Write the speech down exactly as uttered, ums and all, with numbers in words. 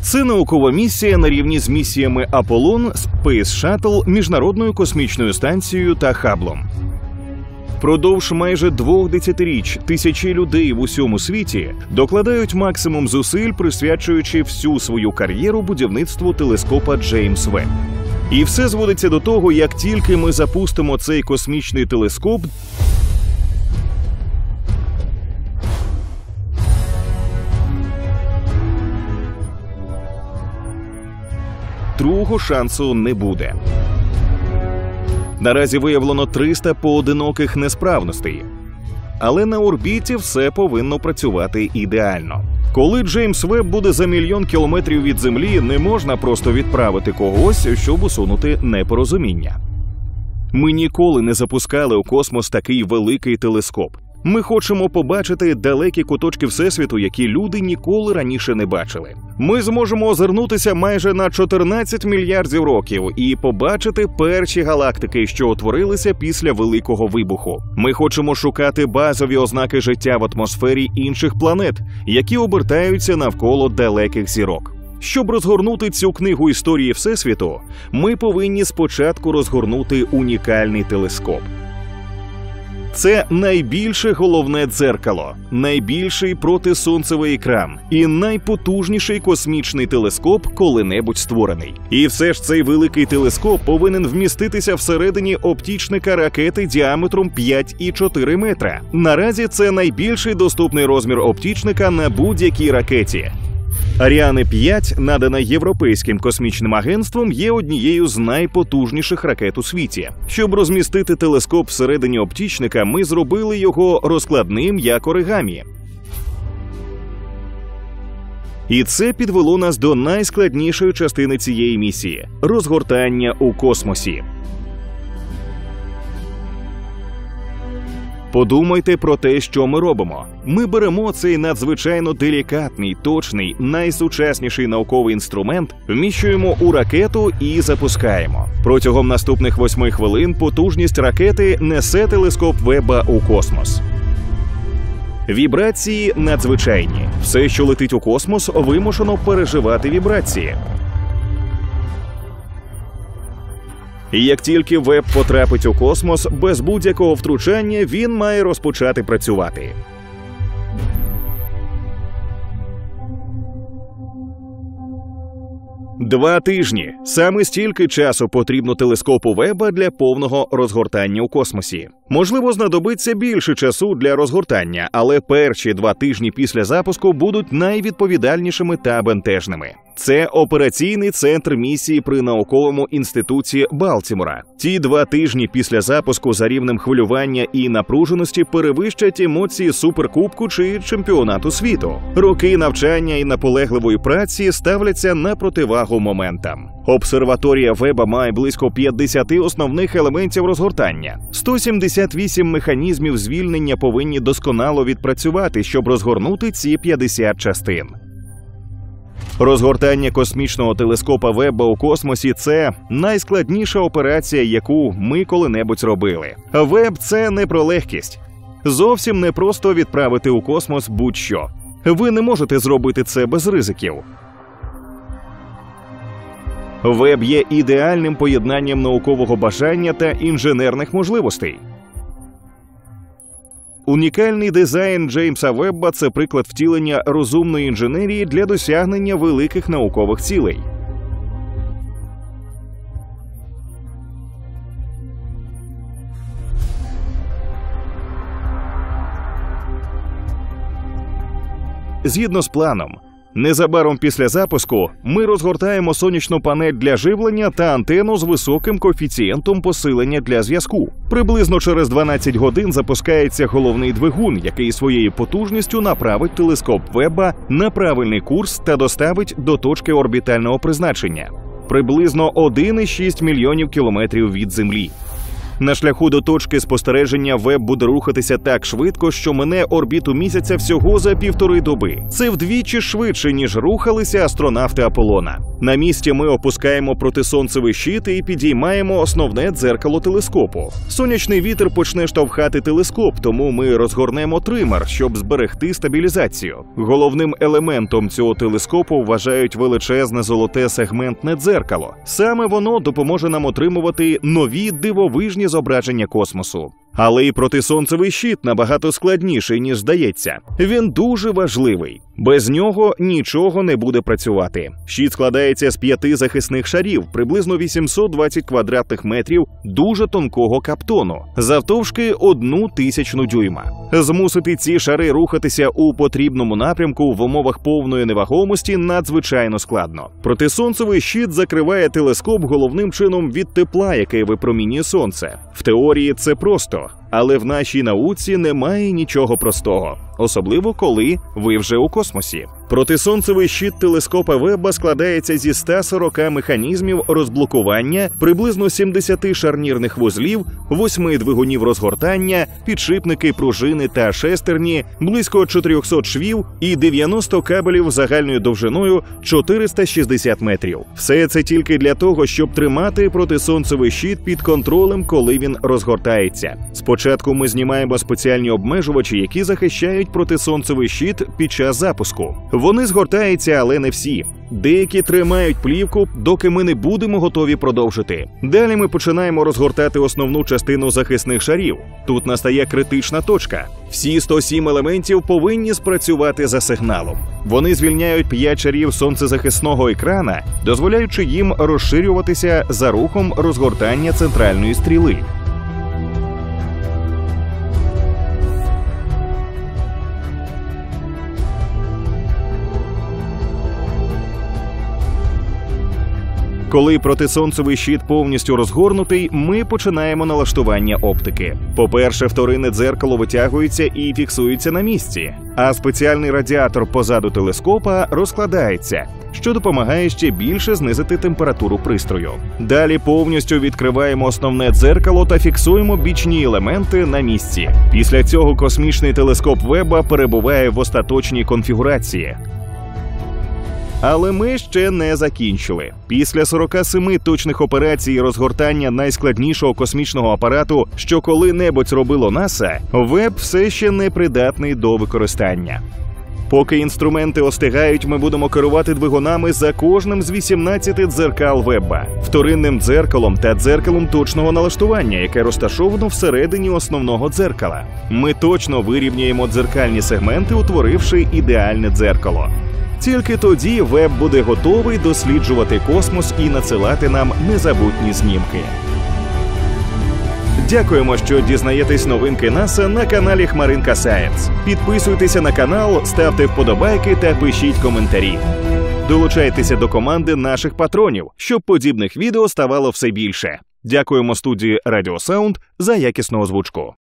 Це наукова місія на рівні з місіями Аполлон, Space Shuttle, Міжнародною космічною станцією та Хаблом. Впродовж майже двох десятиріч тисячі людей в усьому світі докладають максимум зусиль, присвячуючи всю свою кар'єру будівництву телескопа Джеймс Веб. І все зводиться до того, як тільки ми запустимо цей космічний телескоп, другого шансу не буде. Наразі виявлено триста поодиноких несправностей. Але на орбіті все повинно працювати ідеально. Коли Джеймс Веб буде за мільйон кілометрів від Землі, не можна просто відправити когось, щоб усунути непорозуміння. Ми ніколи не запускали у космос такий великий телескоп. Ми хочемо побачити далекі куточки Всесвіту, які люди ніколи раніше не бачили. Ми зможемо озирнутися майже на чотирнадцять мільярдів років і побачити перші галактики, що утворилися після Великого вибуху. Ми хочемо шукати базові ознаки життя в атмосфері інших планет, які обертаються навколо далеких зірок. Щоб розгорнути цю книгу історії Всесвіту, ми повинні спочатку розгорнути унікальний телескоп. Це найбільше головне дзеркало, найбільший протисонцевий екран і найпотужніший космічний телескоп, коли-небудь створений. І все ж цей великий телескоп повинен вміститися всередині оптічника ракети діаметром п'ять цілих чотири метра. Наразі це найбільший доступний розмір оптічника на будь-якій ракеті. Аріане п'ять, надана Європейським космічним агентством, є однією з найпотужніших ракет у світі. Щоб розмістити телескоп всередині оптічника, ми зробили його розкладним, як оригамі. І це підвело нас до найскладнішої частини цієї місії – розгортання у космосі. Подумайте про те, що ми робимо. Ми беремо цей надзвичайно делікатний, точний, найсучасніший науковий інструмент, вміщуємо у ракету і запускаємо. Протягом наступних восьми хвилин потужність ракети несе телескоп Вебба у космос. Вібрації надзвичайні. Все, що летить у космос, вимушено переживати вібрації. І як тільки Веб потрапить у космос, без будь-якого втручання він має розпочати працювати. Два тижні. Саме стільки часу потрібно телескопу Вебба для повного розгортання у космосі. Можливо, знадобиться більше часу для розгортання, але перші два тижні після запуску будуть найвідповідальнішими та бентежними. Це операційний центр місії при науковому інституті Балтімора. Ті два тижні після запуску за рівнем хвилювання і напруженості перевищать емоції суперкубку чи чемпіонату світу. Роки навчання і наполегливої праці ставляться на противагу моментам. Обсерваторія Вебба має близько п'ятдесят основних елементів розгортання. сто сімдесят вісім механізмів звільнення повинні досконало відпрацювати, щоб розгорнути ці п'ятдесят частин. Розгортання космічного телескопа Вебба у космосі – це найскладніша операція, яку ми коли-небудь робили. Веб – це не про легкість. Зовсім не просто відправити у космос будь-що. Ви не можете зробити це без ризиків. Веб є ідеальним поєднанням наукового бажання та інженерних можливостей. Унікальний дизайн Джеймса Вебба – це приклад втілення розумної інженерії для досягнення великих наукових цілей. Згідно з планом, незабаром після запуску ми розгортаємо сонячну панель для живлення та антенну з високим коефіцієнтом посилення для зв'язку. Приблизно через дванадцять годин запускається головний двигун, який своєю потужністю направить телескоп Вебба на правильний курс та доставить до точки орбітального призначення. Приблизно один цілих шість мільйонів кілометрів від Землі. На шляху до точки спостереження Веб буде рухатися так швидко, що мине орбіту місяця всього за півтори доби. Це вдвічі швидше, ніж рухалися астронавти Аполлона. На місці ми опускаємо протисонцевий щит і підіймаємо основне дзеркало телескопу. Сонячний вітер почне штовхати телескоп, тому ми розгорнемо тример, щоб зберегти стабілізацію. Головним елементом цього телескопу вважають величезне золоте сегментне дзеркало. Саме воно допоможе нам отримувати нові дивовижні зображення космосу. Але і протисонцевий щит набагато складніший, ніж здається. Він дуже важливий. Без нього нічого не буде працювати. Щит складається з п'яти захисних шарів, приблизно вісімсот двадцять квадратних метрів дуже тонкого каптону, завтовшки одну тисячну дюйма. Змусити ці шари рухатися у потрібному напрямку в умовах повної невагомості надзвичайно складно. Протисонцевий щит закриває телескоп головним чином від тепла, яке випромінює сонце. В теорії це просто. Але в нашій науці немає нічого простого, особливо коли ви вже у космосі. Протисонцевий щит телескопа Вебба складається зі ста сорока механізмів розблокування, приблизно сімдесяти шарнірних вузлів, восьми двигунів розгортання, підшипники, пружини та шестерні, близько чотирьохсот швів і дев'яносто кабелів загальною довжиною чотириста шістдесят метрів. Все це тільки для того, щоб тримати протисонцевий щит під контролем, коли він розгортається. Спочатку ми знімаємо спеціальні обмежувачі, які захищають протисонцевий щит під час запуску. Вони згортаються, але не всі. Деякі тримають плівку, доки ми не будемо готові продовжити. Далі ми починаємо розгортати основну частину захисних шарів. Тут настає критична точка. Всі сто сім елементів повинні спрацювати за сигналом. Вони звільняють п'ять шарів сонцезахисного екрана, дозволяючи їм розширюватися за рухом розгортання центральної стріли. Коли протисонцевий щит повністю розгорнутий, ми починаємо налаштування оптики. По-перше, вторинне дзеркало витягується і фіксується на місці, а спеціальний радіатор позаду телескопа розкладається, що допомагає ще більше знизити температуру пристрою. Далі повністю відкриваємо основне дзеркало та фіксуємо бічні елементи на місці. Після цього космічний телескоп Вебба перебуває в остаточній конфігурації. Але ми ще не закінчили. Після сорока семи точних операцій розгортання найскладнішого космічного апарату, що коли-небудь робило НАСА, Веб все ще не придатний до використання. Поки інструменти остигають, ми будемо керувати двигунами за кожним з вісімнадцяти дзеркал Вебба, вторинним дзеркалом та дзеркалом точного налаштування, яке розташовано всередині основного дзеркала. Ми точно вирівняємо дзеркальні сегменти, утворивши ідеальне дзеркало. Тільки тоді Веб буде готовий досліджувати космос і надсилати нам незабутні знімки. Дякуємо, що дізнаєтесь новинки НАСА на каналі Хмаринка Science. Підписуйтеся на канал, ставте вподобайки та пишіть коментарі. Долучайтеся до команди наших патронів, щоб подібних відео ставало все більше. Дякуємо студії Радіо Саунд за якісну озвучку.